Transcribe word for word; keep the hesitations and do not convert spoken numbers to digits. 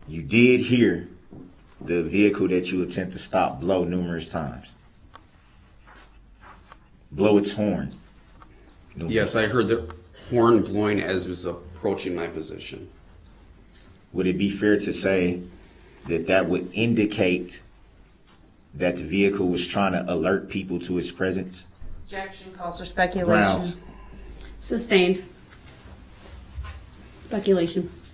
You did hear the vehicle that you attempt to stop blow numerous times. Blow its horn. Numerous. Yes, I heard the horn blowing as it was approaching my position. Would it be fair to say that that would indicate that the vehicle was trying to alert people to its presence? Objection calls for speculation. Grounds. Sustained. Speculation.